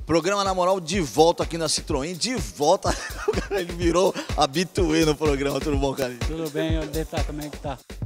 Programa Na Moral de volta aqui na Citroën, de volta. Ele virou habituê no programa, tudo bom, Carlinhos? Tudo bem, onde tá? Como é que tá?